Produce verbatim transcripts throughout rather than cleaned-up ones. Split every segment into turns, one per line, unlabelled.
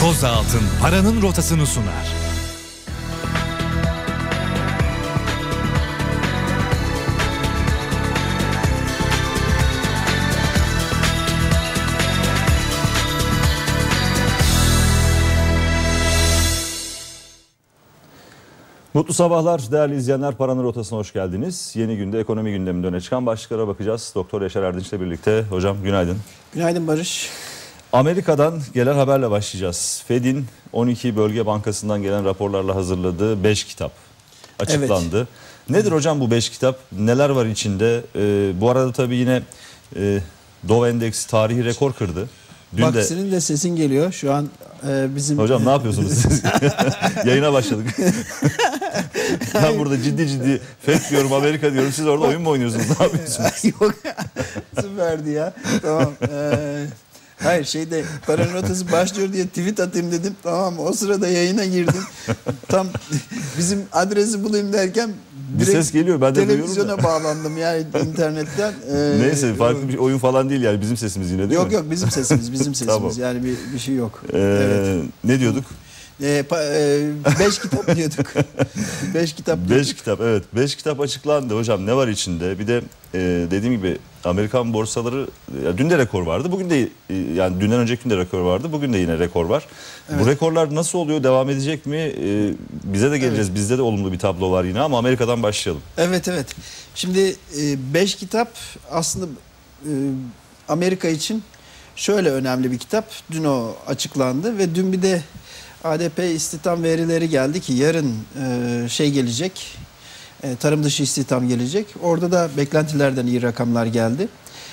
Boz Altın paranın rotasını sunar.
Mutlu sabahlar değerli izleyenler. Paranın rotasına hoş geldiniz. Yeni günde ekonomi gündeminde öne çıkan başlıklara bakacağız. Doktor Yaşar Erdinç'le birlikte. Hocam günaydın.
Günaydın Barış.
Amerika'dan gelen haberle başlayacağız. Fed'in on iki bölge bankasından gelen raporlarla hazırladığı beş kitap açıklandı. Evet. Nedir hocam bu beş kitap? Neler var içinde? Ee, bu arada tabii yine e, Dow Endeksi tarihi rekor kırdı.
Dün Bak de... senin de sesin geliyor. Şu an e, bizim...
Hocam ne yapıyorsunuz siz? Yayına başladık. Ben burada ciddi ciddi Fed diyorum, Amerika diyorum. Siz orada oyun mu oynuyorsunuz? Ne yapıyorsunuz?
Yok. Süperdi ya. Tamam. Ee, hayır şeyde paranın rotası başlıyor diye tweet atayım dedim. Tamam o sırada yayına girdim. Tam bizim adresi bulayım derken
bir ses geliyor, ben de
televizyona bağlandım yani internetten.
Ee, Neyse farklı bir oyun falan değil yani, bizim sesimiz yine değil
yok,
mi?
Yok yok bizim sesimiz bizim sesimiz tamam. Yani bir, bir şey yok.
Ee, evet. Ne diyorduk?
Ee, pa, e, beş kitap diyorduk. beş kitap diyorduk.
Beş kitap evet. Beş kitap açıklandı hocam. Ne var içinde? Bir de e, dediğim gibi Amerikan borsaları ya, dün de rekor vardı. Bugün de e, yani dünden önceki gün de rekor vardı. Bugün de yine rekor var. Evet. Bu rekorlar nasıl oluyor? Devam edecek mi? E, bize de geleceğiz. Evet. Bizde de olumlu bir tablo var yine ama Amerika'dan başlayalım.
Evet evet. Şimdi e, beş kitap aslında e, Amerika için şöyle önemli bir kitap. Dün o açıklandı ve dün bir de A D P istihdam verileri geldi ki yarın e, şey gelecek, e, tarım dışı istihdam gelecek. Orada da beklentilerden iyi rakamlar geldi.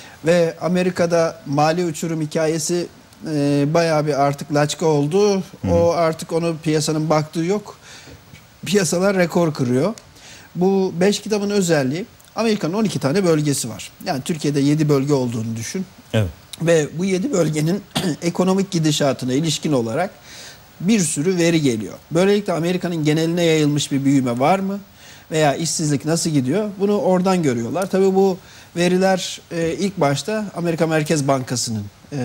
Ve Amerika'da mali uçurum hikayesi e, bayağı bir artık laçka oldu. Hı. O artık onu piyasanın baktığı yok. Piyasalar rekor kırıyor. Bu beş kitabın özelliği, Amerika'nın on iki tane bölgesi var. Yani Türkiye'de yedi bölge olduğunu düşün.
Evet.
Ve bu yedi bölgenin ekonomik gidişatına ilişkin olarak bir sürü veri geliyor. Böylelikle Amerika'nın geneline yayılmış bir büyüme var mı? Veya işsizlik nasıl gidiyor? Bunu oradan görüyorlar. Tabii bu veriler e, ilk başta Amerika Merkez Bankası'nın, e,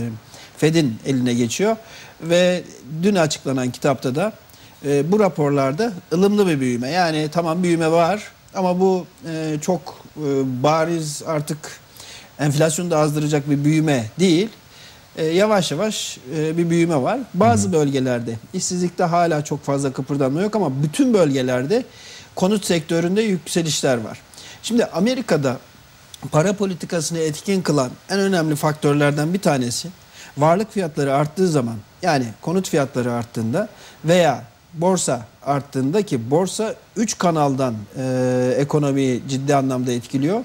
Fed'in eline geçiyor. Ve dün açıklanan kitapta da e, bu raporlarda ılımlı bir büyüme. Yani tamam büyüme var ama bu e, çok e, bariz artık enflasyonu da azdıracak bir büyüme değil. Ee, yavaş yavaş e, bir büyüme var. Bazı hı hı. bölgelerde işsizlikte hala çok fazla kıpırdanma yok ama bütün bölgelerde konut sektöründe yükselişler var. Şimdi Amerika'da para politikasını etkin kılan en önemli faktörlerden bir tanesi varlık fiyatları arttığı zaman, yani konut fiyatları arttığında veya borsa arttığında, ki borsa üç kanaldan e, ekonomiyi ciddi anlamda etkiliyor.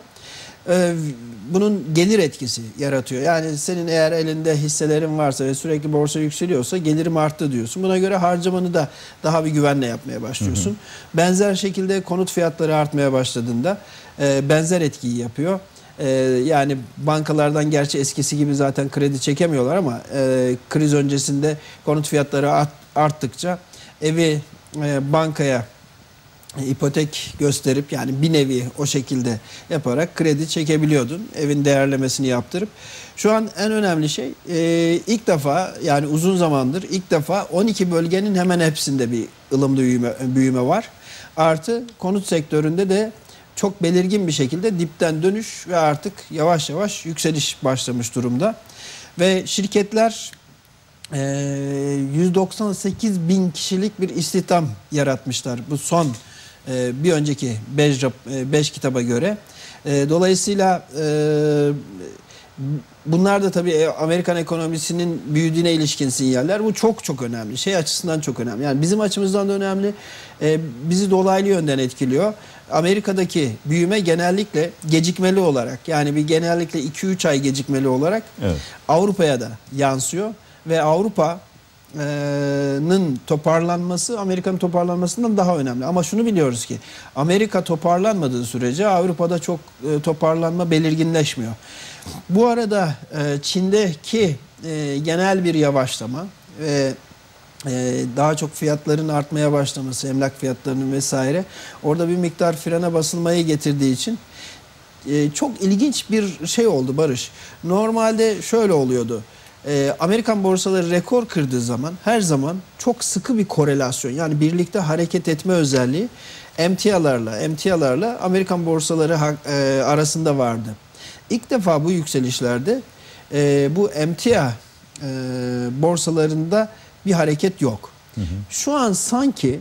Bunun gelir etkisi yaratıyor. Yani senin eğer elinde hisselerin varsa ve sürekli borsa yükseliyorsa gelirim arttı diyorsun. Buna göre harcamanı da daha bir güvenle yapmaya başlıyorsun. Hı hı. Benzer şekilde konut fiyatları artmaya başladığında e, benzer etkiyi yapıyor. E, yani bankalardan gerçi eskisi gibi zaten kredi çekemiyorlar ama e, kriz öncesinde konut fiyatları art, arttıkça evi e, bankaya ipotek gösterip, yani bir nevi o şekilde yaparak kredi çekebiliyordun. Evin değerlemesini yaptırıp. Şu an en önemli şey e, ilk defa, yani uzun zamandır ilk defa on iki bölgenin hemen hepsinde bir ılımlı büyüme, büyüme var. Artı konut sektöründe de çok belirgin bir şekilde dipten dönüş ve artık yavaş yavaş yükseliş başlamış durumda. Ve şirketler e, yüz doksan sekiz bin kişilik bir istihdam yaratmışlar bu son bir önceki beş kitaba göre. Dolayısıyla bunlar da tabii Amerikan ekonomisinin büyüdüğüne ilişkin sinyaller. Bu çok çok önemli. Şey açısından çok önemli. Yani bizim açımızdan da önemli. Bizi dolaylı yönden etkiliyor. Amerika'daki büyüme genellikle gecikmeli olarak, yani bir genellikle iki üç ay gecikmeli olarak evet. Avrupa'ya da yansıyor. Ve Avrupa Amerika'nın toparlanması Amerika'nın toparlanmasından daha önemli. Ama şunu biliyoruz ki Amerika toparlanmadığı sürece Avrupa'da çok toparlanma belirginleşmiyor. Bu arada Çin'deki genel bir yavaşlama ve daha çok fiyatların artmaya başlaması, emlak fiyatlarının vesaire, orada bir miktar frene basılmayı getirdiği için çok ilginç bir şey oldu Barış. Normalde şöyle oluyordu. Ee, Amerikan borsaları rekor kırdığı zaman her zaman çok sıkı bir korelasyon, yani birlikte hareket etme özelliği emtialarla, emtialarla Amerikan borsaları e, arasında vardı. İlk defa bu yükselişlerde e, bu emtia e, borsalarında bir hareket yok. Hı hı. Şu an sanki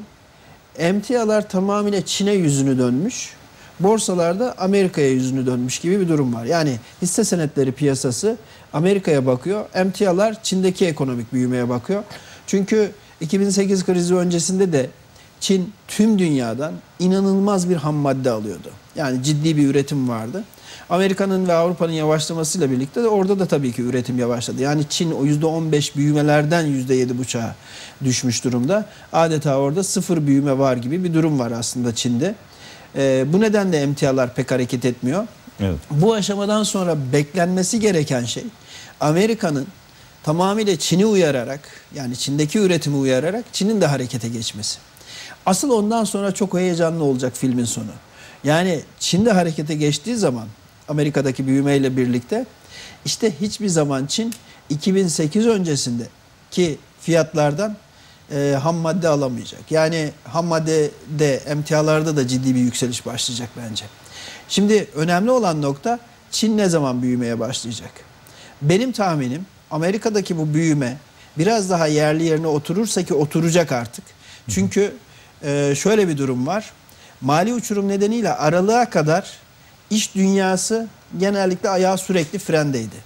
emtialar tamamıyla Çin'e yüzünü dönmüş, borsalarda Amerika'ya yüzünü dönmüş gibi bir durum var. Yani hisse senetleri piyasası Amerika'ya bakıyor, emtialar Çin'deki ekonomik büyümeye bakıyor. Çünkü iki bin sekiz krizi öncesinde de Çin tüm dünyadan inanılmaz bir ham madde alıyordu. Yani ciddi bir üretim vardı. Amerika'nın ve Avrupa'nın yavaşlamasıyla birlikte de orada da tabii ki üretim yavaşladı. Yani Çin o yüzde on beş büyümelerden yüzde yedi buçuğa düşmüş durumda. Adeta orada sıfır büyüme var gibi bir durum var aslında Çin'de. Ee, bu nedenle emtialar pek hareket etmiyor. Evet. Bu aşamadan sonra beklenmesi gereken şey Amerika'nın tamamıyla Çin'i uyararak, yani Çin'deki üretimi uyararak Çin'in de harekete geçmesi. Asıl ondan sonra çok heyecanlı olacak filmin sonu. Yani Çin'de harekete geçtiği zaman Amerika'daki büyümeyle birlikte işte hiçbir zaman Çin iki bin sekiz öncesindeki fiyatlardan e, ham madde alamayacak. Yani ham maddede, emtialarda da ciddi bir yükseliş başlayacak bence. Şimdi önemli olan nokta Çin ne zaman büyümeye başlayacak? Benim tahminim Amerika'daki bu büyüme biraz daha yerli yerine oturursa, ki oturacak artık. Çünkü e, şöyle bir durum var. Mali uçurum nedeniyle aralığa kadar iş dünyası genellikle ayağı sürekli frendeydi.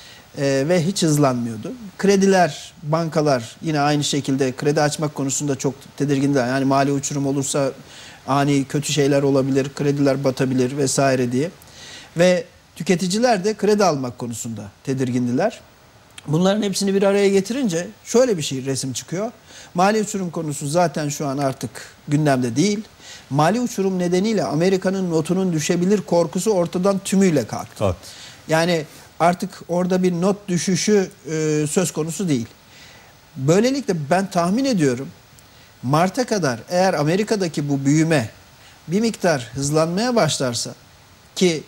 Ee, ve hiç hızlanmıyordu. Krediler, bankalar yine aynı şekilde kredi açmak konusunda çok tedirgindiler. Yani mali uçurum olursa ani kötü şeyler olabilir, krediler batabilir vesaire diye. Ve tüketiciler de kredi almak konusunda tedirgindiler. Bunların hepsini bir araya getirince şöyle bir şey resim çıkıyor. Mali uçurum konusu zaten şu an artık gündemde değil. Mali uçurum nedeniyle Amerika'nın notunun düşebilir korkusu ortadan tümüyle kalktı. Evet. Yani artık orada bir not düşüşü e, söz konusu değil. Böylelikle ben tahmin ediyorum Mart'a kadar eğer Amerika'daki bu büyüme bir miktar hızlanmaya başlarsa, ki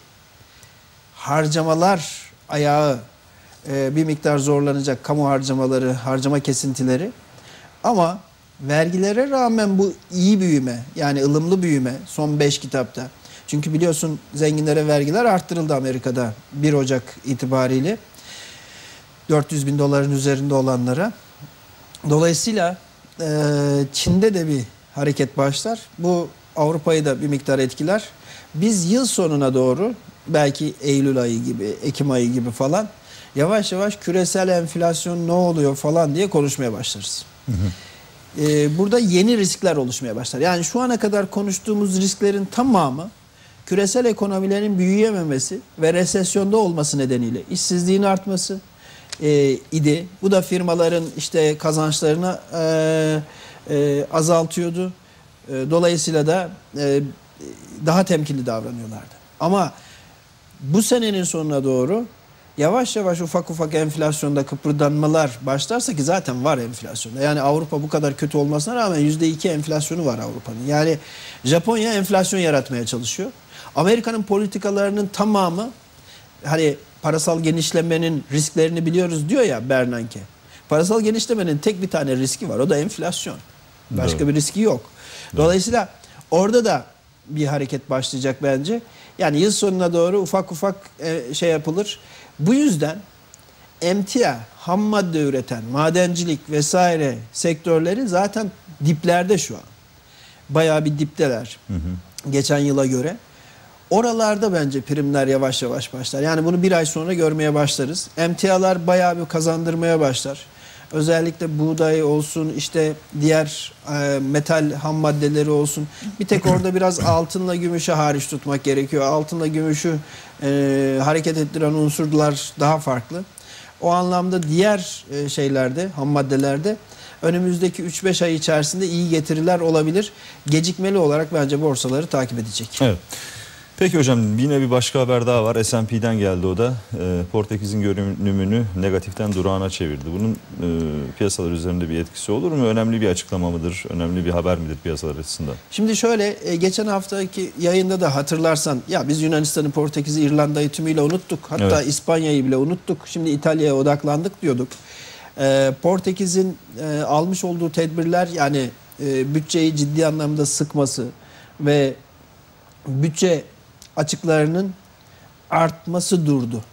harcamalar ayağı e, bir miktar zorlanacak, kamu harcamaları, harcama kesintileri, ama vergilere rağmen bu iyi büyüme, yani ılımlı büyüme son beş kitapta. Çünkü biliyorsun zenginlere vergiler arttırıldı Amerika'da bir Ocak itibariyle. dört yüz bin doların üzerinde olanlara. Dolayısıyla e, Çin'de de bir hareket başlar. Bu Avrupa'yı da bir miktar etkiler. Biz yıl sonuna doğru belki Eylül ayı gibi, Ekim ayı gibi falan yavaş yavaş küresel enflasyon ne oluyor falan diye konuşmaya başlarız. Hı hı. Ee, burada yeni riskler oluşmaya başlar. Yani şu ana kadar konuştuğumuz risklerin tamamı küresel ekonomilerin büyüyememesi ve resesyonda olması nedeniyle işsizliğin artması e, idi. Bu da firmaların işte kazançlarını e, e, azaltıyordu. E, dolayısıyla da e, daha temkinli davranıyorlardı. Ama bu senenin sonuna doğru yavaş yavaş ufak ufak enflasyonda kıpırdanmalar başlarsa, ki zaten var enflasyonda. Yani Avrupa bu kadar kötü olmasına rağmen yüzde iki enflasyonu var Avrupa'nın. Yani Japonya enflasyon yaratmaya çalışıyor. Amerika'nın politikalarının tamamı, hani parasal genişlemenin risklerini biliyoruz diyor ya Bernanke. Parasal genişlemenin tek bir tane riski var, o da enflasyon. Başka Doğru. bir riski yok. Dolayısıyla orada da bir hareket başlayacak bence. Yani yıl sonuna doğru ufak ufak şey yapılır. Bu yüzden emtia, ham madde üreten, madencilik vesaire sektörleri zaten diplerde şu an. Bayağı bir dipteler. Hı hı. Geçen yıla göre. Oralarda bence primler yavaş yavaş başlar. Yani bunu bir ay sonra görmeye başlarız. Emtialar bayağı bir kazandırmaya başlar. Özellikle buğday olsun, işte diğer e, metal ham maddeleri olsun. Bir tek orada biraz altınla gümüşü hariç tutmak gerekiyor. Altınla gümüşü e, hareket ettiren unsurlar daha farklı. O anlamda diğer e, şeylerde, ham maddelerde önümüzdeki üç beş ay içerisinde iyi getiriler olabilir. Gecikmeli olarak bence borsaları takip edecek.
Evet. Peki hocam, yine bir başka haber daha var. S and P'den geldi o da. E, Portekiz'in görünümünü negatiften durağına çevirdi. Bunun e, piyasalar üzerinde bir etkisi olur mu? Önemli bir açıklama mıdır? Önemli bir haber midir piyasalar açısından?
Şimdi şöyle, e, geçen haftaki yayında da hatırlarsan, ya biz Yunanistan'ı, Portekiz'i, İrlanda'yı tümüyle unuttuk. Hatta evet. İspanya'yı bile unuttuk. Şimdi İtalya'ya odaklandık diyorduk. E, Portekiz'in e, almış olduğu tedbirler, yani e, bütçeyi ciddi anlamda sıkması ve bütçe açıklarının artması durdu.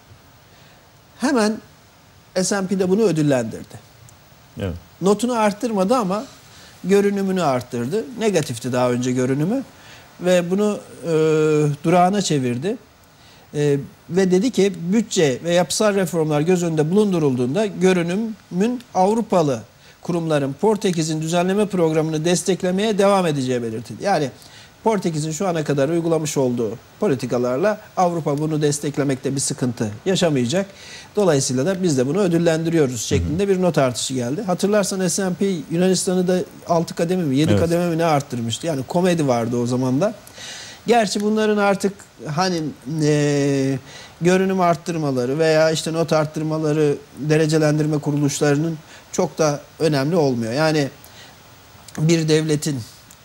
Hemen S and P'de bunu ödüllendirdi.
Evet.
Notunu arttırmadı ama görünümünü arttırdı. Negatifti daha önce görünümü ve bunu e, durağına çevirdi. E, ve dedi ki bütçe ve yapısal reformlar göz önünde bulundurulduğunda görünümün Avrupalı kurumların Portekiz'in düzenleme programını desteklemeye devam edeceği belirtildi. Yani Portekiz'in şu ana kadar uygulamış olduğu politikalarla Avrupa bunu desteklemekte bir sıkıntı yaşamayacak. Dolayısıyla da biz de bunu ödüllendiriyoruz şeklinde bir not artışı geldi. Hatırlarsan S and P Yunanistan'ı da altı kademe mi yedi evet. kademe mi ne arttırmıştı. Yani komedi vardı o zaman da. Gerçi bunların artık hani e, görünüm arttırmaları veya işte not arttırmaları derecelendirme kuruluşlarının çok da önemli olmuyor. Yani bir devletin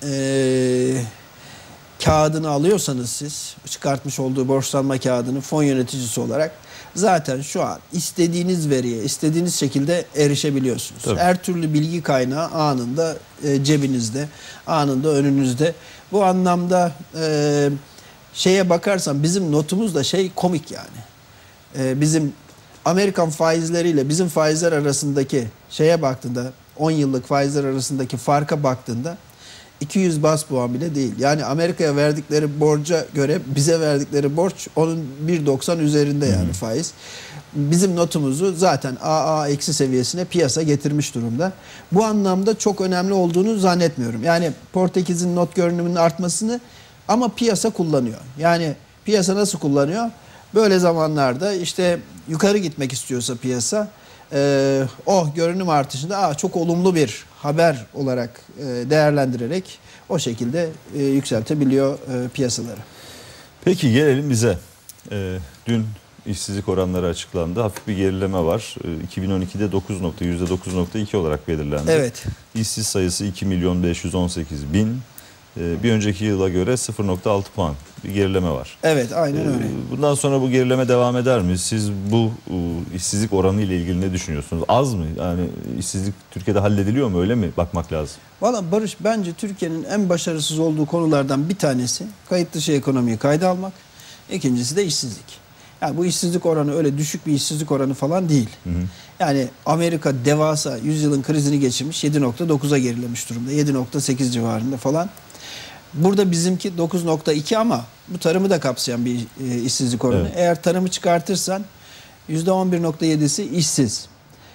e, kağıdını alıyorsanız siz, çıkartmış olduğu borçlanma kağıdını fon yöneticisi olarak zaten şu an istediğiniz veriye, istediğiniz şekilde erişebiliyorsunuz. Tabii. Her türlü bilgi kaynağı anında e, cebinizde, anında önünüzde. Bu anlamda e, şeye bakarsan bizim notumuz da şey komik yani. E, bizim Amerikan faizleriyle bizim faizler arasındaki şeye baktığında, on yıllık faizler arasındaki farka baktığında iki yüz bas puan bile değil. Yani Amerika'ya verdikleri borca göre bize verdikleri borç onun bir virgül doksan üzerinde yani hmm. faiz. Bizim notumuzu zaten A A eksi seviyesine piyasa getirmiş durumda. Bu anlamda çok önemli olduğunu zannetmiyorum. Yani Portekiz'in not görünümünün artmasını ama piyasa kullanıyor. Yani piyasa nasıl kullanıyor? Böyle zamanlarda işte yukarı gitmek istiyorsa piyasa Ee, o görünüm artışında aa, çok olumlu bir haber olarak e, değerlendirerek o şekilde e, yükseltebiliyor e, piyasaları.
Peki gelelim bize. E, dün işsizlik oranları açıklandı. Hafif bir gerileme var. E, iki bin on ikide dokuz nokta yüzde dokuz nokta iki olarak belirlendi.
Evet.
İşsiz sayısı iki milyon beş yüz on sekiz bin. Bir önceki yıla göre sıfır nokta altı puan bir gerileme var.
Evet, aynen öyle.
Bundan sonra bu gerileme devam eder mi? Siz bu işsizlik oranı ile ilgili ne düşünüyorsunuz? Az mı? Yani işsizlik Türkiye'de hallediliyor mu? Öyle mi bakmak lazım?
Valla Barış, bence Türkiye'nin en başarısız olduğu konulardan bir tanesi kayıt dışı ekonomiyi kayda almak. İkincisi de işsizlik. Yani bu işsizlik oranı öyle düşük bir işsizlik oranı falan değil. Hı hı. Yani Amerika devasa yüzyılın krizini geçirmiş, yedi nokta dokuza gerilemiş durumda. yedi nokta sekiz civarında falan. Burada bizimki dokuz nokta iki ama bu tarımı da kapsayan bir e, işsizlik oranı. Evet. Eğer tarımı çıkartırsan yüzde on bir nokta yedisi işsiz.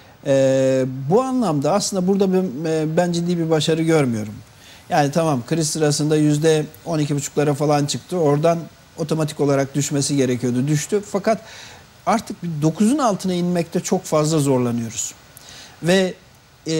E, bu anlamda aslında burada ben, e, ben ciddi bir başarı görmüyorum. Yani tamam, kriz sırasında yüzde on iki buçuklara falan çıktı. Oradan otomatik olarak düşmesi gerekiyordu. Düştü. Fakat artık dokuzun altına inmekte çok fazla zorlanıyoruz. Ve e,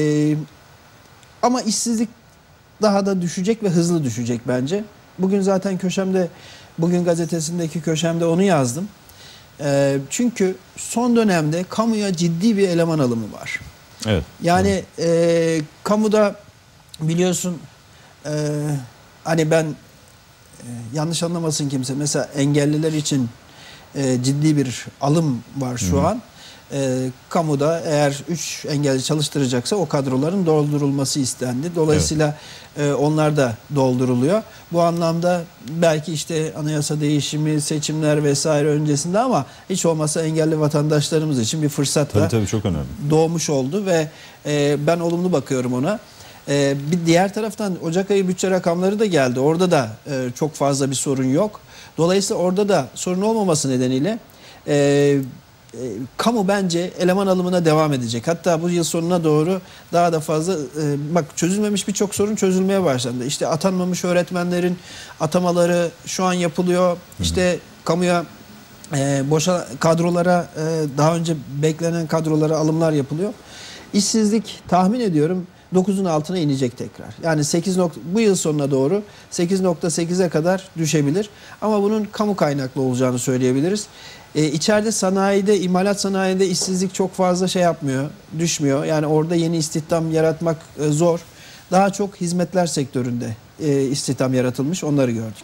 ama işsizlik daha da düşecek ve hızlı düşecek bence. Bugün zaten köşemde, Bugün gazetesindeki köşemde onu yazdım. E, çünkü son dönemde kamuya ciddi bir eleman alımı var.
Evet.
Yani e, kamuda biliyorsun e, hani ben e, yanlış anlamasın kimse. Mesela engelliler için e, ciddi bir alım var şu Hı. an. E, kamuda eğer üç engelli çalıştıracaksa o kadroların doldurulması istendi. Dolayısıyla evet. e, onlar da dolduruluyor. Bu anlamda belki işte anayasa değişimi, seçimler vesaire öncesinde ama hiç olmazsa engelli vatandaşlarımız için bir fırsat
tabii,
da
tabii, çok önemli.
doğmuş oldu ve e, ben olumlu bakıyorum ona. E, bir diğer taraftan Ocak ayı bütçe rakamları da geldi. Orada da e, çok fazla bir sorun yok. Dolayısıyla orada da sorun olmaması nedeniyle e, e, kamu bence eleman alımına devam edecek. Hatta bu yıl sonuna doğru daha da fazla e, bak çözülmemiş birçok sorun çözülmeye başlandı. İşte atanmamış öğretmenlerin atamaları şu an yapılıyor. Hı hı. İşte kamuya e, boşa kadrolara e, daha önce beklenen kadrolara alımlar yapılıyor. İşsizlik tahmin ediyorum dokuzun altına inecek tekrar. Yani sekiz nokta, bu yıl sonuna doğru sekiz nokta sekize kadar düşebilir. Ama bunun kamu kaynaklı olacağını söyleyebiliriz. Ee, içeride sanayide, imalat sanayide işsizlik çok fazla şey yapmıyor, düşmüyor. Yani orada yeni istihdam yaratmak e, zor. Daha çok hizmetler sektöründe e, istihdam yaratılmış, onları gördük.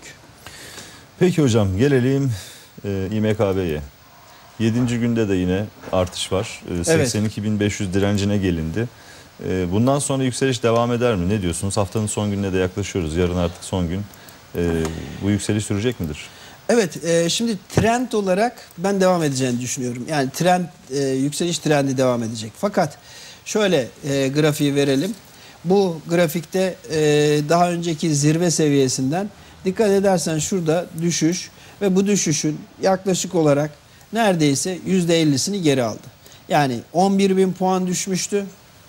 Peki hocam, gelelim e, İ M K B'ye. yedinci günde de yine artış var. E, seksen iki bin beş yüz direncine gelindi. E, bundan sonra yükseliş devam eder mi? Ne diyorsunuz? Haftanın son gününe de yaklaşıyoruz. Yarın artık son gün. E, bu yükseliş sürecek midir?
Evet, e, şimdi trend olarak ben devam edeceğini düşünüyorum. Yani trend, e, yükseliş trendi devam edecek. Fakat şöyle e, grafiği verelim. Bu grafikte e, daha önceki zirve seviyesinden dikkat edersen şurada düşüş ve bu düşüşün yaklaşık olarak neredeyse yüzde ellisini geri aldı. Yani on bir bin puan düşmüştü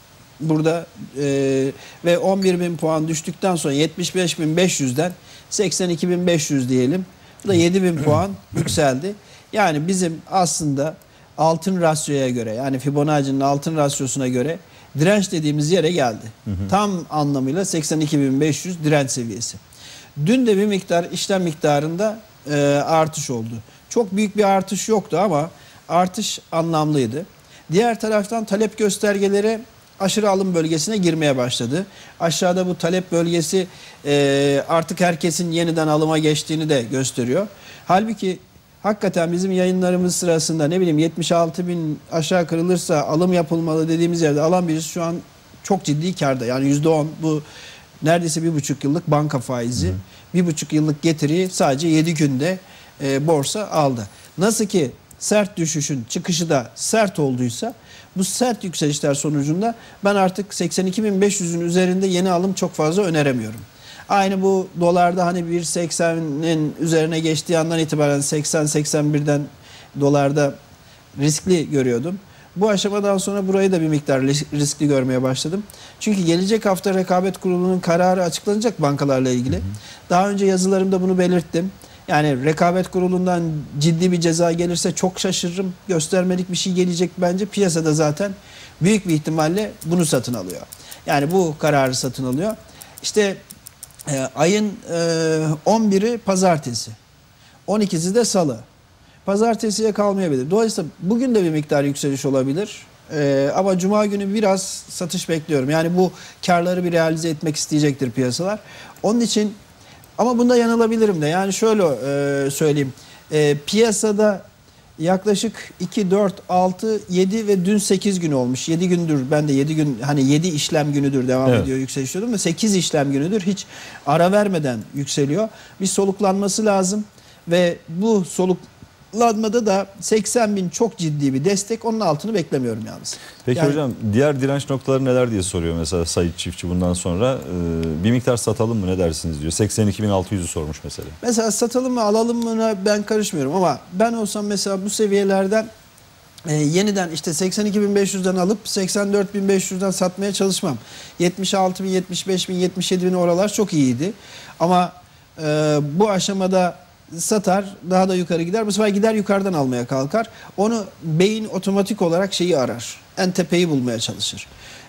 burada e, ve on bir bin puan düştükten sonra yetmiş beş bin beş yüzden seksen iki bin beş yüz diyelim. Bu da yedi bin puan yükseldi. Yani bizim aslında altın rasyoya göre, yani Fibonacci'nin altın rasyosuna göre direnç dediğimiz yere geldi. Hı hı. Tam anlamıyla seksen iki bin beş yüz direnç seviyesi. Dün de bir miktar işlem miktarında e, artış oldu. Çok büyük bir artış yoktu ama artış anlamlıydı. Diğer taraftan talep göstergeleri aşırı alım bölgesine girmeye başladı. Aşağıda bu talep bölgesi e, artık herkesin yeniden alıma geçtiğini de gösteriyor. Halbuki hakikaten bizim yayınlarımız sırasında ne bileyim yetmiş altı bin aşağı kırılırsa alım yapılmalı dediğimiz yerde alan birisi şu an çok ciddi kârda. Yani yüzde on, bu neredeyse bir buçuk yıllık banka faizi, hı. bir buçuk yıllık getiriyi sadece yedi günde e, borsa aldı. Nasıl ki sert düşüşün çıkışı da sert olduysa, bu sert yükselişler sonucunda ben artık seksen iki bin beş yüzün üzerinde yeni alım çok fazla öneremiyorum. Aynı bu dolarda hani bir seksenin üzerine geçtiği andan itibaren seksen seksen birden dolarda riskli görüyordum. Bu aşamadan sonra burayı da bir miktar riskli görmeye başladım. Çünkü gelecek hafta Rekabet Kurulu'nun kararı açıklanacak bankalarla ilgili. Hı hı. Daha önce yazılarımda bunu belirttim. Yani Rekabet Kurulu'ndan ciddi bir ceza gelirse çok şaşırırım. Göstermelik bir şey gelecek bence. Piyasada zaten büyük bir ihtimalle bunu satın alıyor. Yani bu kararı satın alıyor. İşte e, ayın e, on biri pazartesi. on ikisi de salı. Pazartesiye kalmayabilir. Dolayısıyla bugün de bir miktar yükseliş olabilir. Ee, ama Cuma günü biraz satış bekliyorum. Yani bu karları bir realize etmek isteyecektir piyasalar. Onun için ama bunda yanılabilirim de. Yani şöyle e, söyleyeyim. E, piyasada yaklaşık iki, dört, altı, yedi ve dün sekiz gün olmuş. yedi gündür, ben de yedi gün, hani yedi işlem günüdür devam evet. ediyor yükseliş diyordum ama sekiz işlem günüdür hiç ara vermeden yükseliyor. Bir soluklanması lazım ve bu soluk lanmada da seksen bin çok ciddi bir destek. Onun altını beklemiyorum yalnız.
Peki yani, hocam diğer direnç noktaları neler diye soruyor mesela Sait Çiftçi bundan sonra. Ee, bir miktar satalım mı ne dersiniz diyor. seksen iki bin altı yüzü sormuş mesela. Mesela
satalım mı alalım mı ben karışmıyorum ama ben olsam mesela bu seviyelerden e, yeniden işte seksen iki bin beş yüzden alıp seksen dört bin beş yüzden satmaya çalışmam. yetmiş altı bin, yetmiş beş bin, yetmiş yedi bin oralar çok iyiydi. Ama e, bu aşamada satar, daha da yukarı gider. Bu sefer gider yukarıdan almaya kalkar. Onu beyin otomatik olarak şeyi arar. En tepeyi bulmaya çalışır.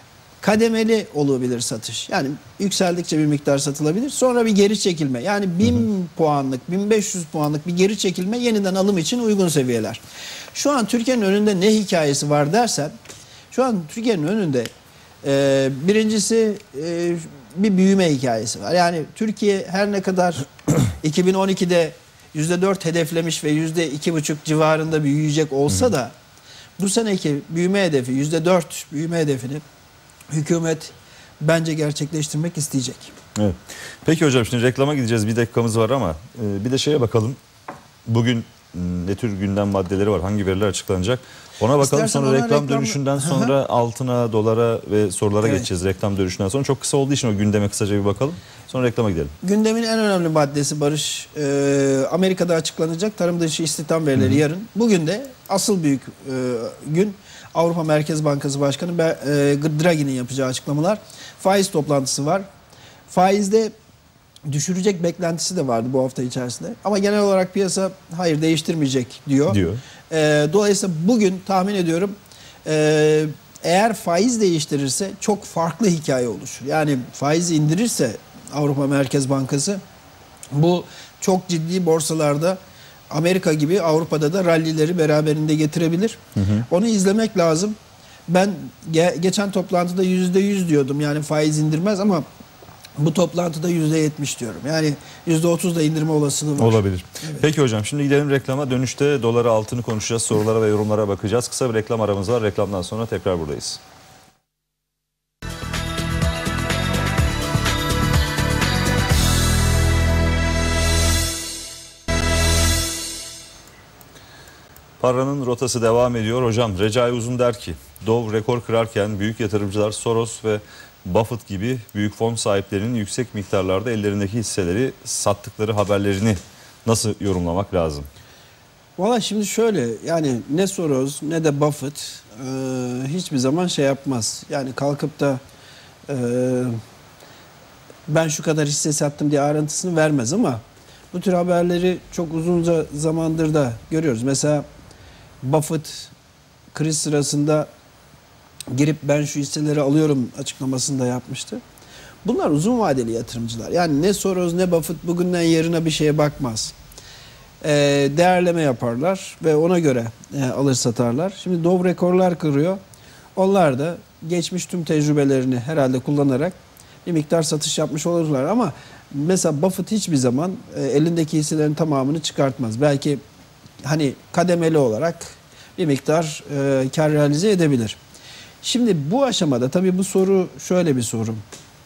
Kademeli olabilir satış. Yani yükseldikçe bir miktar satılabilir. Sonra bir geri çekilme. Yani bin hı hı. puanlık, bin beş yüz puanlık bir geri çekilme yeniden alım için uygun seviyeler. Şu an Türkiye'nin önünde ne hikayesi var dersen, şu an Türkiye'nin önünde e, birincisi e, bir büyüme hikayesi var. Yani Türkiye her ne kadar iki bin on ikide yüzde dört hedeflemiş ve yüzde iki buçuk civarında büyüyecek olsa da bu seneki büyüme hedefi, yüzde dört büyüme hedefini hükümet bence gerçekleştirmek isteyecek.
Evet. Peki hocam şimdi reklama gideceğiz. Bir dakikamız var ama bir de şeye bakalım. Bugün ne tür gündem maddeleri var? Hangi veriler açıklanacak? Ona bakalım. İstersen sonra reklam, reklam dönüşünden sonra altına, dolara ve sorulara evet. geçeceğiz. Reklam dönüşünden sonra. Çok kısa olduğu için o gündeme kısaca bir bakalım. Sonra reklama gidelim.
Gündemin en önemli maddesi Barış. E, Amerika'da açıklanacak tarım dışı istihdam verileri Hı -hı. yarın. Bugün de asıl büyük e, gün Avrupa Merkez Bankası Başkanı e, Draghi'nin yapacağı açıklamalar. Faiz toplantısı var. Faizde düşürecek beklentisi de vardı bu hafta içerisinde. Ama genel olarak piyasa hayır değiştirmeyecek diyor. diyor. E, dolayısıyla bugün tahmin ediyorum e, eğer faiz değiştirirse çok farklı hikaye oluşur. Yani faizi indirirse Avrupa Merkez Bankası bu çok ciddi borsalarda Amerika gibi Avrupa'da da rallileri beraberinde getirebilir. Hı hı. Onu izlemek lazım. Ben ge geçen toplantıda yüzde yüz diyordum, yani faiz indirmez, ama bu toplantıda yüzde yetmiş diyorum. Yani yüzde otuz da indirme olasılığı var.
Olabilir.
Evet.
Peki hocam, şimdi gidelim reklama. Dönüşte doları, altını konuşacağız. Sorulara ve yorumlara bakacağız. Kısa bir reklam aramız var. Reklamdan sonra tekrar buradayız. Paranın rotası devam ediyor. Hocam, Recai Uzun der ki, Dow rekor kırarken büyük yatırımcılar Soros ve Buffett gibi büyük fon sahiplerinin yüksek miktarlarda ellerindeki hisseleri sattıkları haberlerini nasıl yorumlamak lazım?
Valla şimdi şöyle, yani ne Soros ne de Buffett e, hiçbir zaman şey yapmaz. Yani kalkıp da e, ben şu kadar hisse sattım diye ayrıntısını vermez, ama bu tür haberleri çok uzunca zamandır da görüyoruz. Mesela Buffett kriz sırasında girip ben şu hisseleri alıyorum açıklamasını da yapmıştı. Bunlar uzun vadeli yatırımcılar. Yani ne Soros ne Buffett bugünden yarına bir şeye bakmaz. E, değerleme yaparlar ve ona göre e, alır satarlar. Şimdi Dow rekorlar kırıyor. Onlar da geçmiş tüm tecrübelerini herhalde kullanarak bir miktar satış yapmış olurlar. Ama mesela Buffett hiçbir zaman e, elindeki hisselerin tamamını çıkartmaz. Belki hani kademeli olarak bir miktar e, kar realize edebilir. Şimdi bu aşamada tabii bu soru şöyle bir soru.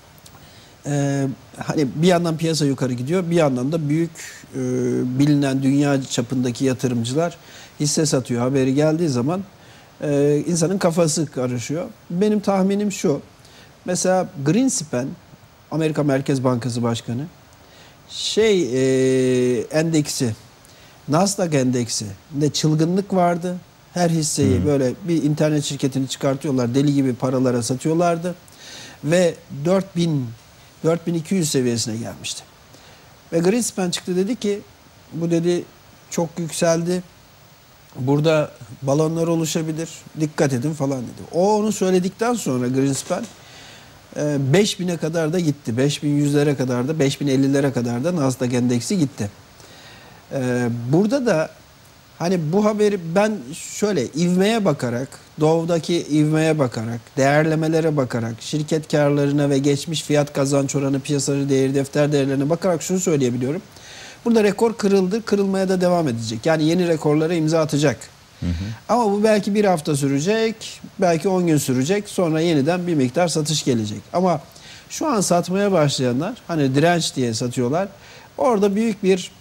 Ee, hani bir yandan piyasa yukarı gidiyor, bir yandan da büyük e, bilinen dünya çapındaki yatırımcılar hisse satıyor haberi geldiği zaman e, insanın kafası karışıyor. Benim tahminim şu. Mesela Greenspan, Amerika Merkez Bankası Başkanı, şey e, endeksi, Nasdaq endeksi de çılgınlık vardı. Her hisseyi hmm. böyle bir internet şirketini çıkartıyorlar, deli gibi paralara satıyorlardı ve dört bin dört bin iki yüz seviyesine gelmişti. Ve Greenspan çıktı, dedi ki bu dedi çok yükseldi. Burada balonlar oluşabilir. Dikkat edin falan dedi. O onu söyledikten sonra Greenspan beş bine kadar da gitti. beş bin yüzlere kadar da, beş bin ellilere kadar da Nasdaq endeksi gitti. Burada da hani bu haberi ben şöyle ivmeye bakarak, Dow'daki ivmeye bakarak, değerlemelere bakarak, şirket karlarına ve geçmiş fiyat kazanç oranı, piyasa değeri, defter değerlerine bakarak şunu söyleyebiliyorum. Burada rekor kırıldı, kırılmaya da devam edecek. Yani yeni rekorlara imza atacak. Hı hı. Ama bu belki bir hafta sürecek, belki on gün sürecek. Sonra yeniden bir miktar satış gelecek. Ama şu an satmaya başlayanlar, hani direnç diye satıyorlar. Orada büyük bir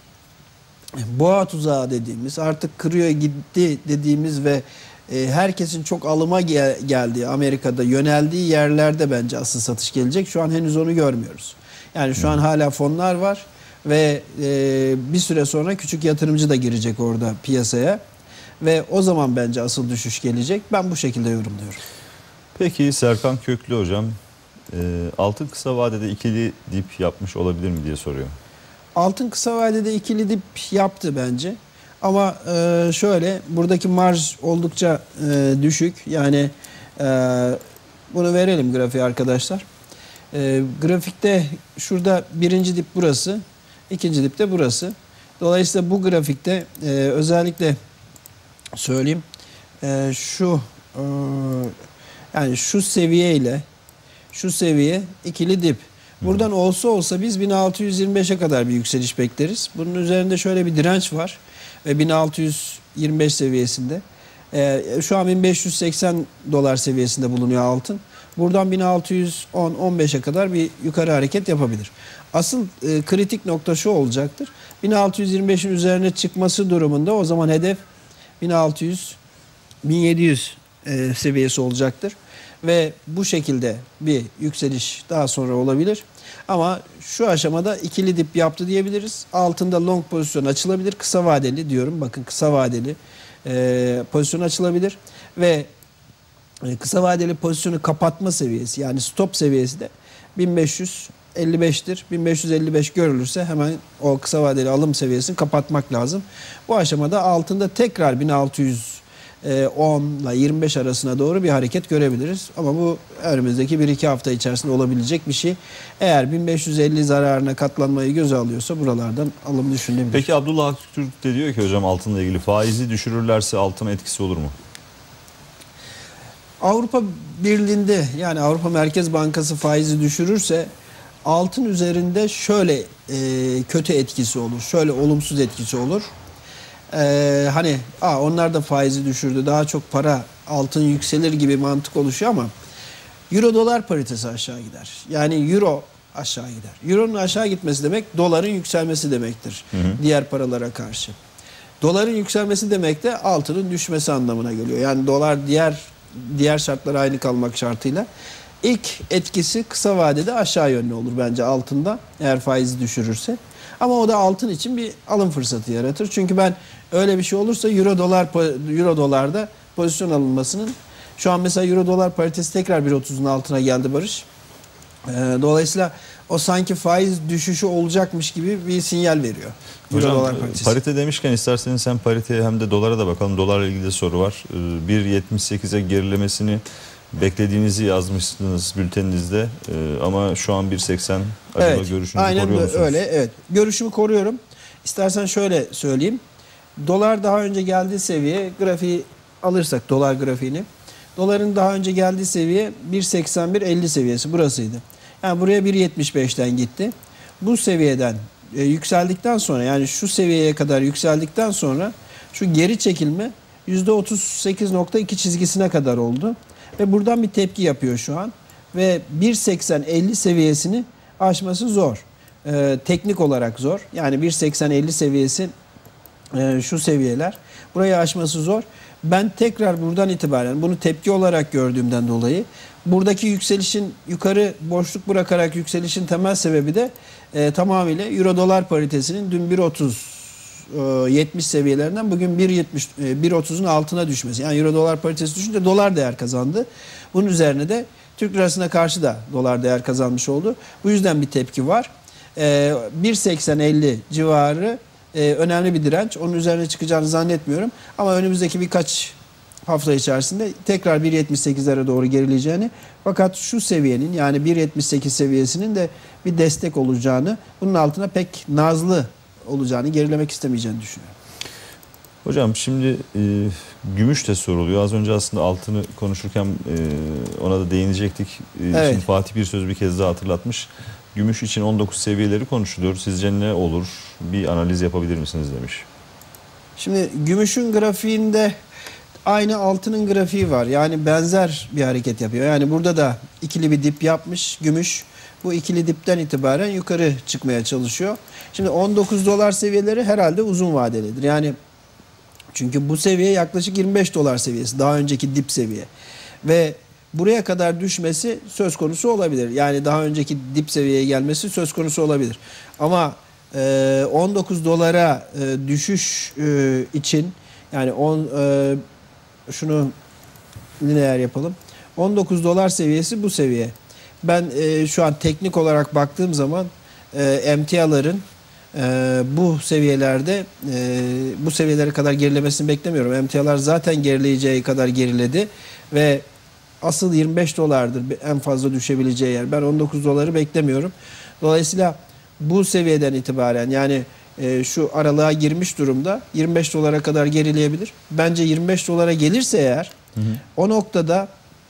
boğa tuzağı dediğimiz, artık kırıyor gitti dediğimiz ve e, herkesin çok alıma gel geldiği, Amerika'da yöneldiği yerlerde bence asıl satış gelecek. Şu an henüz onu görmüyoruz. Yani şu an hala fonlar var ve e, bir süre sonra küçük yatırımcı da girecek orada piyasaya ve o zaman bence asıl düşüş gelecek. Ben bu şekilde yorumluyorum.
Peki Serkan Köklü hocam, e, altın kısa vadede ikili dip yapmış olabilir mi diye soruyor.
Altın kısa vadede ikili dip yaptı bence. Ama e, şöyle, buradaki marj oldukça e, düşük. Yani e, bunu verelim grafiğe arkadaşlar. E, grafikte şurada birinci dip burası, ikinci dip de burası. Dolayısıyla bu grafikte e, özellikle söyleyeyim e, şu e, yani şu seviye ile şu seviye ikili dip. Buradan olsa olsa biz bin altı yüz yirmi beşe kadar bir yükseliş bekleriz. Bunun üzerinde şöyle bir direnç var ve bin altı yüz yirmi beş seviyesinde. Ee, şu an bin beş yüz seksen dolar seviyesinde bulunuyor altın. Buradan bin altı yüz on on beşe kadar bir yukarı hareket yapabilir. Asıl e, kritik nokta şu olacaktır. bin altı yüz yirmi beşin üzerine çıkması durumunda o zaman hedef bin altı yüz bin yedi yüz e, seviyesi olacaktır. Ve bu şekilde bir yükseliş daha sonra olabilir. Ama şu aşamada ikili dip yaptı diyebiliriz. Altında long pozisyon açılabilir. Kısa vadeli diyorum. Bakın kısa vadeli e, pozisyon açılabilir. Ve e, kısa vadeli pozisyonu kapatma seviyesi, yani stop seviyesi de bin beş yüz elli beş'tir. bin beş yüz elli beş görülürse hemen o kısa vadeli alım seviyesini kapatmak lazım. Bu aşamada altında tekrar bin altı yüz on ile yirmi beş arasına doğru bir hareket görebiliriz. Ama bu önümüzdeki bir iki hafta içerisinde olabilecek bir şey. Eğer bin beş yüz elli zararına katlanmayı göze alıyorsa buralardan alım düşünebilir.
Peki Abdullah Aktürk de diyor ki hocam altınla ilgili faizi düşürürlerse altına etkisi olur mu?
Avrupa Birliği'nde yani Avrupa Merkez Bankası faizi düşürürse altın üzerinde şöyle e, kötü etkisi olur. Şöyle olumsuz etkisi olur. E, hani Aa, onlar da faizi düşürdü. Daha çok para altın yükselir gibi mantık oluşuyor ama Euro dolar paritesi aşağı gider. Yani Euro aşağı gider. Euro'nun aşağı gitmesi demek doların yükselmesi demektir. Hı hı. Diğer paralara karşı. Doların yükselmesi demek de altının düşmesi anlamına geliyor. Yani dolar diğer diğer şartlara aynı kalmak şartıyla ilk etkisi kısa vadede aşağı yönlü olur bence altında eğer faizi düşürürse. Ama o da altın için bir alım fırsatı yaratır. Çünkü ben öyle bir şey olursa euro dolar euro dolarda pozisyon alınmasının şu an mesela euro dolar paritesi tekrar bir otuzun altına geldi Barış. Dolayısıyla o sanki faiz düşüşü olacakmış gibi bir sinyal veriyor.
Hocam dolar parite demişken isterseniz hem pariteye hem de dolara da bakalım. Dolarla ilgili de soru var. bir yetmiş sekize gerilemesini beklediğinizi yazmışsınız bülteninizde. Ama şu an bir seksen. Acaba
evet,
görüşünüzü
aynen
koruyor musunuz?
Öyle, evet. Görüşümü koruyorum. İstersen şöyle söyleyeyim. Dolar daha önce geldiği seviye grafiği alırsak dolar grafiğini. Doların daha önce geldiği seviye bir seksen bir elli seviyesi burasıydı. Yani buraya bir yetmiş beşten gitti. Bu seviyeden e, yükseldikten sonra yani şu seviyeye kadar yükseldikten sonra şu geri çekilme yüzde otuz sekiz nokta iki çizgisine kadar oldu. Ve buradan bir tepki yapıyor şu an. Ve bir seksen elli seviyesini aşması zor. E, teknik olarak zor. Yani bir seksen elli seviyesi e, şu seviyeler. Burayı aşması zor. Ben tekrar buradan itibaren bunu tepki olarak gördüğümden dolayı buradaki yükselişin yukarı boşluk bırakarak yükselişin temel sebebi de e, tamamıyla euro dolar paritesinin dün bir otuz yetmiş seviyelerinden bugün bir yetmiş bir otuzun altına düşmesi. Yani euro dolar paritesi düşünce dolar değer kazandı. Bunun üzerine de Türk lirasına karşı da dolar değer kazanmış oldu. Bu yüzden bir tepki var. E, bir seksen elli civarı e, önemli bir direnç. Onun üzerine çıkacağını zannetmiyorum. Ama önümüzdeki birkaç hafta içerisinde tekrar bir yetmiş sekizlere doğru gerileyeceğini fakat şu seviyenin yani bir yetmiş sekiz seviyesinin de bir destek olacağını, bunun altına pek nazlı olacağını, gerilemek istemeyeceğini düşünüyorum.
Hocam şimdi e, gümüş de soruluyor. Az önce aslında altını konuşurken e, ona da değinecektik. E,
evet.
Şimdi Fatih bir söz bir kez daha hatırlatmış. Gümüş için on dokuz seviyeleri konuşuluyor. Sizce ne olur? Bir analiz yapabilir misiniz demiş.
Şimdi gümüşün grafiğinde aynı altının grafiği var. Yani benzer bir hareket yapıyor. Yani burada da ikili bir dip yapmış gümüş. Bu ikili dipten itibaren yukarı çıkmaya çalışıyor. Şimdi on dokuz dolar seviyeleri herhalde uzun vadelidir. Yani çünkü bu seviye yaklaşık yirmi beş dolar seviyesi. Daha önceki dip seviye. Ve buraya kadar düşmesi söz konusu olabilir. Yani daha önceki dip seviyeye gelmesi söz konusu olabilir. Ama e, on dokuz dolara e, düşüş e, için yani on e, şunu lineer yapalım. on dokuz dolar seviyesi bu seviye. Ben e, şu an teknik olarak baktığım zaman e, emtiaların e, bu seviyelerde e, bu seviyelere kadar gerilemesini beklemiyorum. Emtialar zaten gerileyeceği kadar geriledi ve asıl yirmi beş dolardır en fazla düşebileceği yer. Ben on dokuz doları beklemiyorum. Dolayısıyla bu seviyeden itibaren yani e, şu aralığa girmiş durumda yirmi beş dolara kadar gerileyebilir. Bence yirmi beş dolara gelirse eğer hı hı. o noktada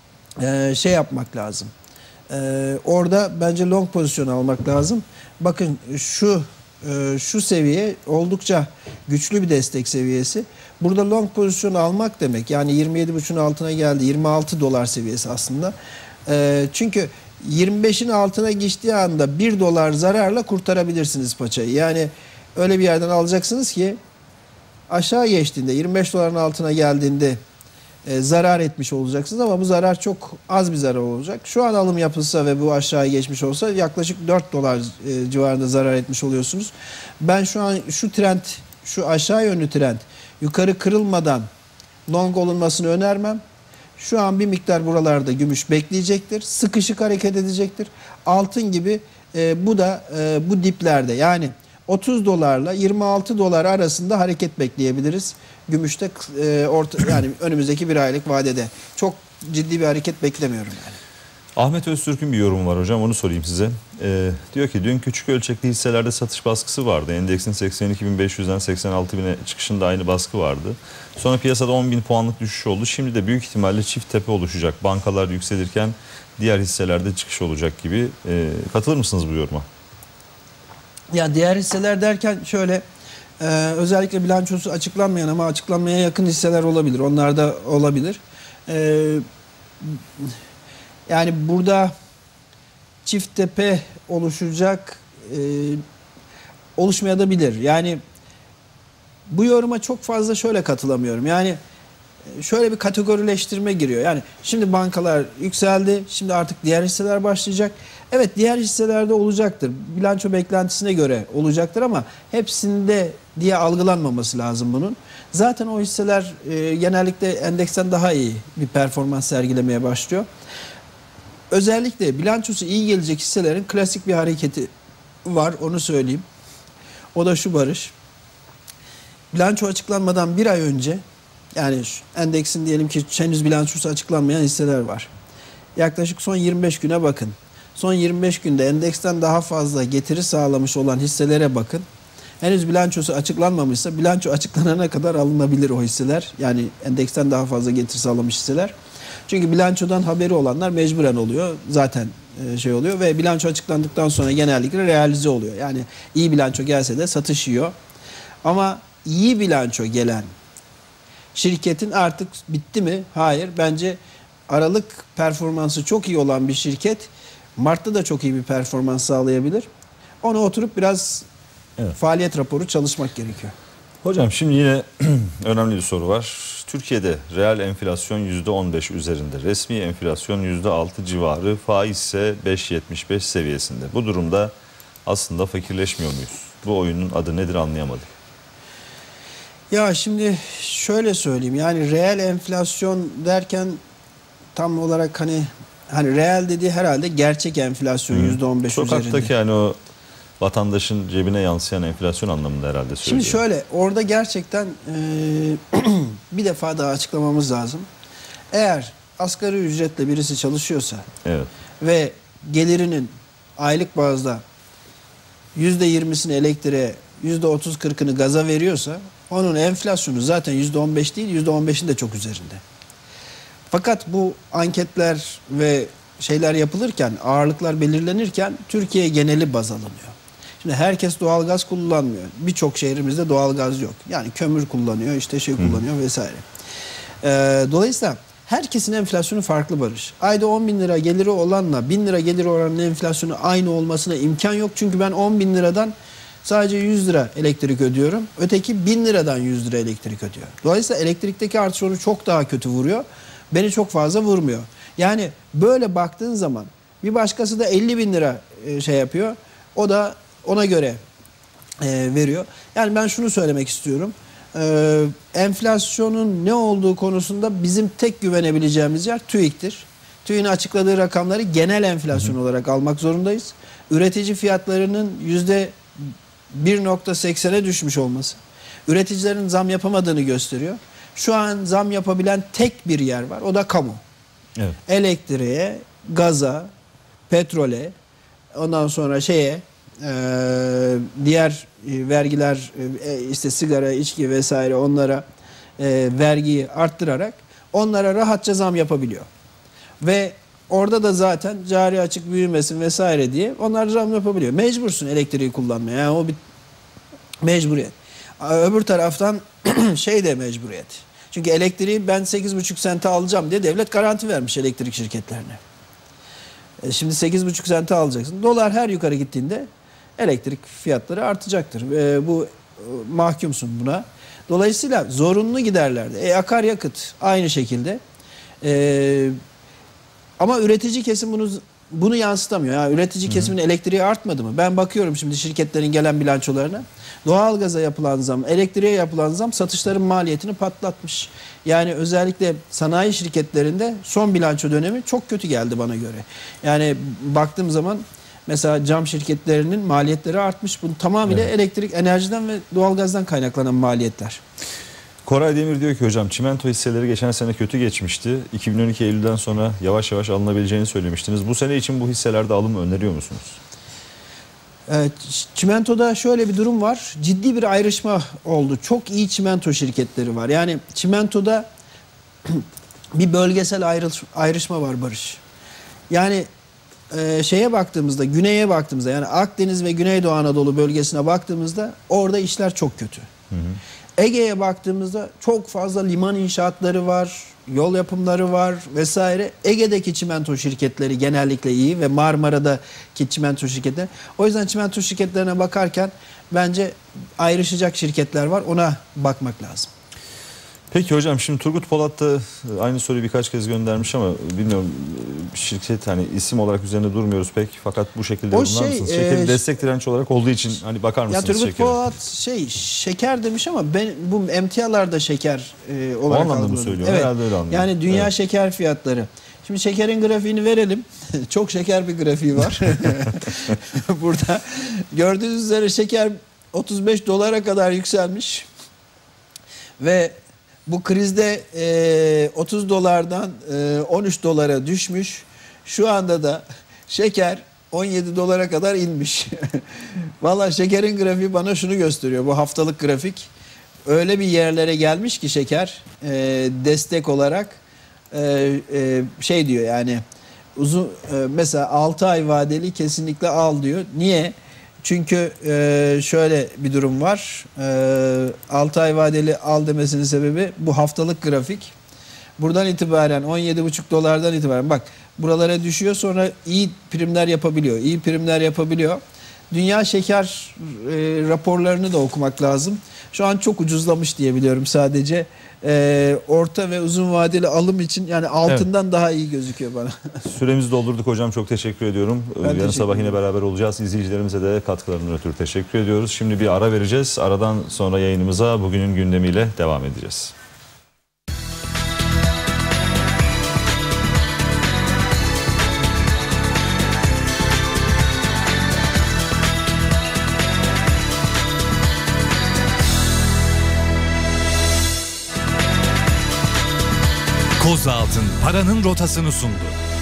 e, şey yapmak lazım. Ee, orada bence long pozisyon almak lazım. Bakın şu e, şu seviye oldukça güçlü bir destek seviyesi. Burada long pozisyon almak demek yani yirmi yedi buçuğun altına geldi. yirmi altı dolar seviyesi aslında. E, çünkü yirmi beşin altına geçtiği anda bir dolar zararla kurtarabilirsiniz paçayı. Yani öyle bir yerden alacaksınız ki aşağı geçtiğinde yirmi beş doların altına geldiğinde E, zarar etmiş olacaksınız ama bu zarar çok az bir zarar olacak. Şu an alım yapılsa ve bu aşağıya geçmiş olsa yaklaşık dört dolar e, civarında zarar etmiş oluyorsunuz. Ben şu an şu trend, şu aşağı yönlü trend yukarı kırılmadan long olunmasını önermem. Şu an bir miktar buralarda gümüş bekleyecektir. Sıkışık hareket edecektir. Altın gibi e, bu da e, bu diplerde yani otuz dolarla yirmi altı dolar arasında hareket bekleyebiliriz. Gümüşte e, orta, yani önümüzdeki bir aylık vadede. Çok ciddi bir hareket beklemiyorum yani.
Ahmet Öztürk'ün bir yorumu var hocam, onu sorayım size. Ee, diyor ki dün küçük ölçekli hisselerde satış baskısı vardı. Endeksin seksen iki bin beş yüzden seksen altı bine çıkışında aynı baskı vardı. Sonra piyasada on bin puanlık düşüş oldu. Şimdi de büyük ihtimalle çift tepe oluşacak. Bankalar yükselirken diğer hisselerde çıkış olacak gibi. Ee, katılır mısınız bu yoruma?
Ya diğer hisseler derken şöyle e, özellikle bilançosu açıklanmayan ama açıklanmaya yakın hisseler olabilir. Onlar da olabilir. E, yani burada çift tepe oluşacak, e, oluşmayabilir. Yani bu yoruma çok fazla şöyle katılamıyorum. Yani şöyle bir kategorileştirme giriyor. Yani şimdi bankalar yükseldi, şimdi artık diğer hisseler başlayacak. Evet, diğer hisselerde olacaktır. Bilanço beklentisine göre olacaktır ama hepsinde diye algılanmaması lazım bunun. Zaten o hisseler e, genellikle endeksten daha iyi bir performans sergilemeye başlıyor. Özellikle bilançosu iyi gelecek hisselerin klasik bir hareketi var, onu söyleyeyim. O da şu Barış. Bilanço açıklanmadan bir ay önce, yani endeksin diyelim ki henüz bilançosu açıklanmayan hisseler var. Yaklaşık son yirmi beş güne bakın. Son yirmi beş günde endeksten daha fazla getiri sağlamış olan hisselere bakın. Henüz bilançosu açıklanmamışsa bilanço açıklanana kadar alınabilir o hisseler. Yani endeksten daha fazla getiri sağlamış hisseler. Çünkü bilançodan haberi olanlar mecburen oluyor. Zaten şey oluyor ve bilanço açıklandıktan sonra genellikle realize oluyor. Yani iyi bilanço gelse de satış yiyor. Ama iyi bilanço gelen şirketin artık bitti mi? Hayır. Bence Aralık performansı çok iyi olan bir şirket Mart'ta da çok iyi bir performans sağlayabilir. Ona oturup biraz evet. faaliyet raporu çalışmak gerekiyor.
Hocam şimdi yine önemli bir soru var. Türkiye'de reel enflasyon yüzde on beş üzerinde, resmi enflasyon yüzde altı civarı, faiz ise beş yetmiş beş seviyesinde. Bu durumda aslında fakirleşmiyor muyuz? Bu oyunun adı nedir anlayamadık.
Ya şimdi şöyle söyleyeyim, yani reel enflasyon derken tam olarak hani hani reel dediği herhalde gerçek enflasyon yüzde on beş üzerinde.
Sokaktaki yani o vatandaşın cebine yansıyan enflasyon anlamında herhalde söylüyor.
Şimdi şöyle, orada gerçekten e, bir defa daha açıklamamız lazım. Eğer asgari ücretle birisi çalışıyorsa
evet.
ve gelirinin aylık bazda yüzde yirmisini elektriğe, yüzde otuz kırkını gaza veriyorsa onun enflasyonu zaten yüzde on beş değil, yüzde on beşin de çok üzerinde. Fakat bu anketler ve şeyler yapılırken, ağırlıklar belirlenirken Türkiye geneli baz alınıyor. Şimdi herkes doğalgaz kullanmıyor. Birçok şehrimizde doğalgaz yok. Yani kömür kullanıyor, işte şey kullanıyor Hı. vesaire. Ee, dolayısıyla herkesin enflasyonu farklı Barış. Ayda on bin lira geliri olanla bin lira geliri olanın enflasyonu aynı olmasına imkan yok. Çünkü ben on bin liradan sadece yüz lira elektrik ödüyorum. Öteki bin liradan yüz lira elektrik ödüyor. Dolayısıyla elektrikteki artış onu çok daha kötü vuruyor. Beni çok fazla vurmuyor. Yani böyle baktığın zaman bir başkası da elli bin lira şey yapıyor. O da ona göre e, veriyor. Yani ben şunu söylemek istiyorum. E, enflasyonun ne olduğu konusunda bizim tek güvenebileceğimiz yer TÜİK'tir. TÜİK'in açıkladığı rakamları genel enflasyon hı hı. olarak almak zorundayız. Üretici fiyatlarının yüzde bir nokta seksene düşmüş olması üreticilerin zam yapamadığını gösteriyor. Şu an zam yapabilen tek bir yer var. O da kamu. Evet. Elektriğe, gaza, petrole, ondan sonra şeye, e, diğer vergiler, e, işte sigara, içki vesaire onlara e, vergiyi arttırarak onlara rahatça zam yapabiliyor. Ve orada da zaten cari açık büyümesin vesaire diye onlar zam yapabiliyor. Mecbursun elektriği kullanmaya. Yani o bir mecburiyet. Öbür taraftan şey de mecburiyet. Çünkü elektriği ben sekiz buçuk sente alacağım diye devlet garanti vermiş elektrik şirketlerine. E şimdi sekiz buçuk sente alacaksın. Dolar her yukarı gittiğinde elektrik fiyatları artacaktır. E, bu e, mahkumsun buna. Dolayısıyla zorunlu giderlerde. E, akaryakıt aynı şekilde. E, ama üretici kesim bunu bunu yansıtamıyor. Yani üretici kesimin Hı-hı. elektriği artmadı mı? Ben bakıyorum şimdi şirketlerin gelen bilançolarına. Doğalgaza yapılan zam, elektriğe yapılan zam satışların maliyetini patlatmış. Yani özellikle sanayi şirketlerinde son bilanço dönemi çok kötü geldi bana göre. Yani baktığım zaman Mesela cam şirketlerinin maliyetleri artmış. Bu tamamıyla
Evet.
elektrik, enerjiden ve doğalgazdan kaynaklanan maliyetler.
Koray Demir diyor ki hocam çimento hisseleri geçen sene kötü geçmişti. iki bin on iki Eylül'den sonra yavaş yavaş alınabileceğini söylemiştiniz. Bu sene için bu hisselerde alım öneriyor musunuz?
Evet, çimentoda şöyle bir durum var. Ciddi bir ayrışma oldu. Çok iyi çimento şirketleri var. Yani çimentoda bir bölgesel ayrış, ayrışma var Barış. Yani e, şeye baktığımızda, güneye baktığımızda, yani Akdeniz ve Güneydoğu Anadolu bölgesine baktığımızda orada işler çok kötü. Hı hı. Ege'ye baktığımızda çok fazla liman inşaatları var, yol yapımları var vesaire. Ege'deki çimento şirketleri genellikle iyi ve Marmara'daki çimento şirketleri. O yüzden çimento şirketlerine bakarken bence ayrışacak şirketler var. Ona bakmak lazım.
Peki hocam, şimdi Turgut Polat da aynı soruyu birkaç kez göndermiş ama bilmiyorum, şirket hani isim olarak üzerinde durmuyoruz pek, fakat bu şekilde
O
yorumlar
şey,
mısınız? Şekerin
e,
destek direnç olarak olduğu için hani bakar
Ya
mısınız
Turgut
şekere?
Polat şey şeker demiş ama ben bu emtialarda şeker e, olarak
anlamda mı
algıladım.
söylüyor? Herhalde öyle anlıyorum.
Yani dünya
Evet.
şeker fiyatları. Şimdi şekerin grafiğini verelim. Çok şeker bir grafiği var. Burada gördüğünüz üzere şeker otuz beş dolara kadar yükselmiş. Ve bu krizde e, otuz dolardan e, on üç dolara düşmüş. Şu anda da şeker on yedi dolara kadar inmiş. Vallahi şekerin grafiği bana şunu gösteriyor. Bu haftalık grafik. Öyle bir yerlere gelmiş ki şeker e, destek olarak e, e, şey diyor yani uzun e, mesela altı ay vadeli kesinlikle al diyor. Niye? Çünkü e, şöyle bir durum var. E, altı ay vadeli al demesinin sebebi bu haftalık grafik. Buradan itibaren on yedi buçuk dolardan itibaren bak buralara düşüyor, sonra iyi primler yapabiliyor. İyi primler yapabiliyor. Dünya şeker e, raporlarını da okumak lazım. Şu an çok ucuzlamış diye biliyorum sadece. E, orta ve uzun vadeli alım için yani altından evet. daha iyi gözüküyor bana.
Süremizi doldurduk hocam, çok teşekkür ediyorum.
Ben
Yarın
teşekkür
sabah yine beraber olacağız. İzleyicilerimize de katkılarından ötürü teşekkür ediyoruz. Şimdi bir ara vereceğiz. Aradan sonra yayınımıza bugünün gündemiyle devam edeceğiz.
Kozaltın paranın rotasını sundu.